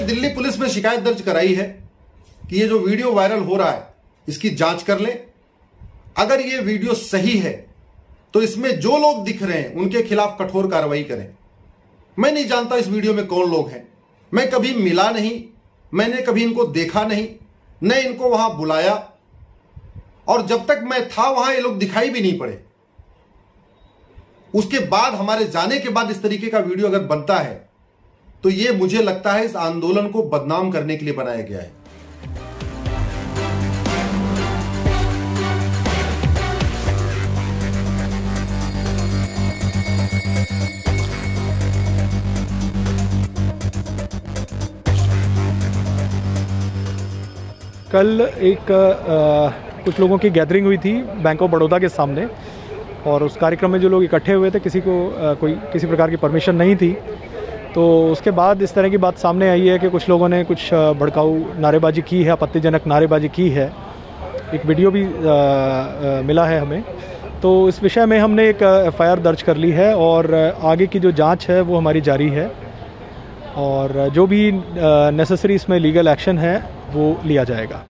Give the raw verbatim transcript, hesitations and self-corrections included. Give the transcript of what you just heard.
Delhi police में शिकायत दर्ज कराई है कि ये जो वीडियो वायरल हो रहा है इसकी जांच कर ले। अगर ये वीडियो सही है तो इसमें जो लोग दिख रहे हैं उनके खिलाफ कठोर कार्रवाई करें। मैं नहीं जानता इस वीडियो में कौन लोग हैं, मैं कभी मिला नहीं, मैंने कभी इनको देखा नहीं, न इनको वहां बुलाया, और जब तक मैं था वहां ये लोग दिखाई भी नहीं पड़े। उसके बाद हमारे जाने के बाद इस तरीके का वीडियो अगर बनता है तो ये मुझे लगता है इस आंदोलन को बदनाम करने के लिए बनाया गया है। कल एक आ, कुछ लोगों की गैदरिंग हुई थी बैंक ऑफ बड़ौदा के सामने, और उस कार्यक्रम में जो लोग इकट्ठे हुए थे किसी को आ, कोई किसी प्रकार की परमिशन नहीं थी। तो उसके बाद इस तरह की बात सामने आई है कि कुछ लोगों ने कुछ भड़काऊ नारेबाजी की है, आपत्तिजनक नारेबाजी की है। एक वीडियो भी आ, आ, मिला है हमें। तो इस विषय में हमने एक एफ आई आर दर्ज कर ली है और आगे की जो जांच है वो हमारी जारी है, और जो भी नेसेसरी इसमें लीगल एक्शन है वो लिया जाएगा।